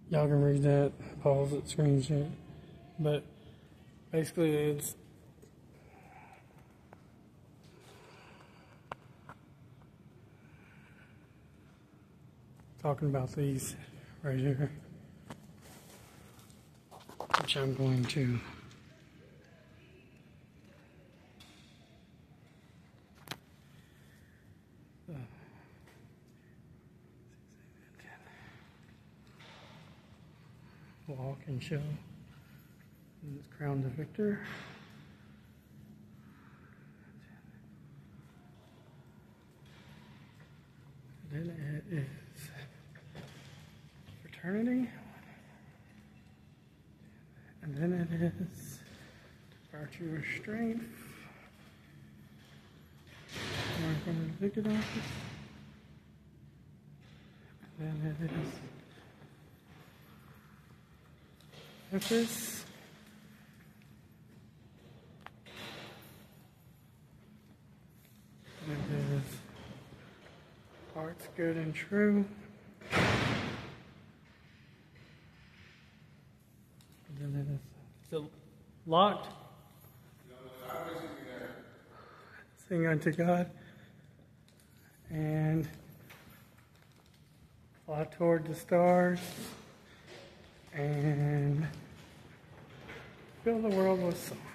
Y'all can read that, pause it, screenshot. But basically it's talking about these right here, which I'm going to walk and show. And it's crown the victor. Then it is fraternity. And then it is virtue of strength. Right from the ticket office. And then it is Memphis. And it is Hearts Good and True. And then it is still locked. Sing unto God. And fly toward the stars. And fill the world with song.